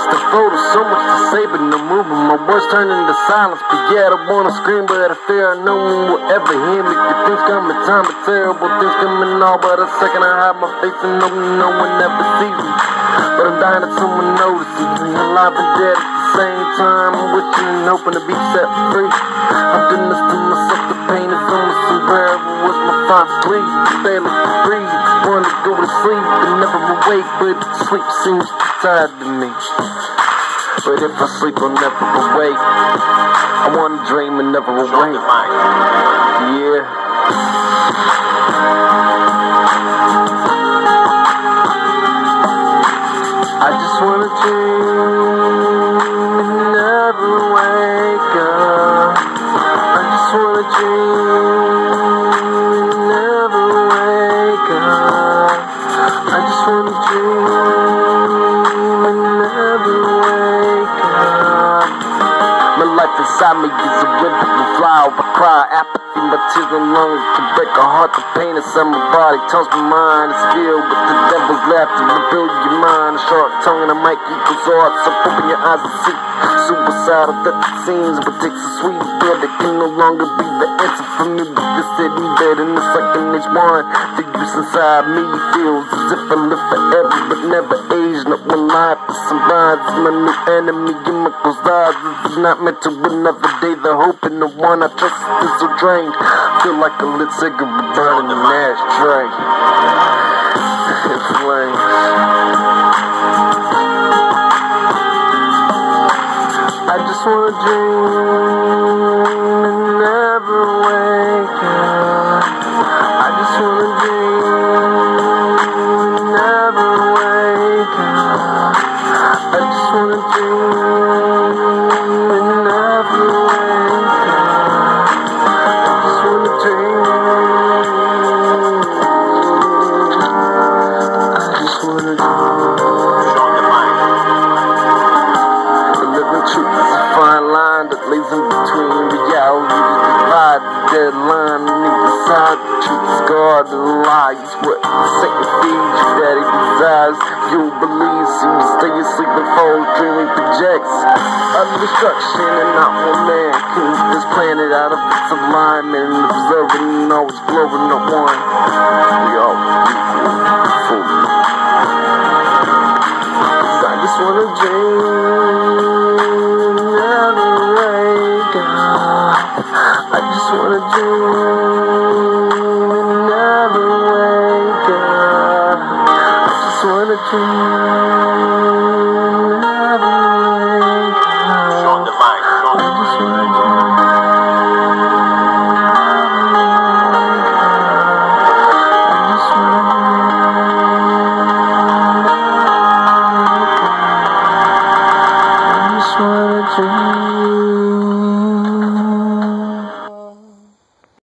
the photo, so much to say, but no movement. My words turn into silence, but yeah, I wanna scream, but I fear no one will ever hear me. Good things come in time, but terrible things come in all but a second. I hide my face and no one ever sees me. But I'm dying that someone notices me. Alive and dead at the same time. I'm wishing and hoping to be set free. I'm doing this to myself, the pain is almost unbearable. What's my thoughts sleep? Barely breathe. Wanna go to sleep, but never awake. But sleep seems tired to me. But if I sleep, I'll never awake. I wanna dream and never awake. Yeah. I just wanna dream and never wake up. I just wanna dream and never wake up. I just wanna dream and never wake up. My life inside me is a river and flower. I cry apathy, my tears no longer can break a heart. The pain inside my body tells my mind it's filled with the devil's laughter. Rebuild your mind, a sharp tongue and a mic equals art. So open your eyes and see suicidal that it seems, but takes a sweet pill that can no longer be the answer for me. But this sitting dead in the second each one. The use inside me feels as if I live forever, but never age. Not one life that survives. My new enemy, in my closed eyes. This is not meant to another day. The hope in the one I trust is so drained. Feel like a lit cigarette burning an ashtray. In flames. I just wanna dream and never wake up. I just wanna dream and never wake up. I just wanna dream and never wake up. I just wanna dream. I just wanna dream. Truth is a fine line that lays in between reality to divide the deadline on either side. The truth is God and the lie is what Satan feeds you that he desires. You believe, so you stay asleep and fall dreaming projects of destruction, and not one man can keep this planet out of its alignment and observing and always blowing up one. We all equal fully. I just wanna dream. I just wanna dream and never wake up. I just wanna dream.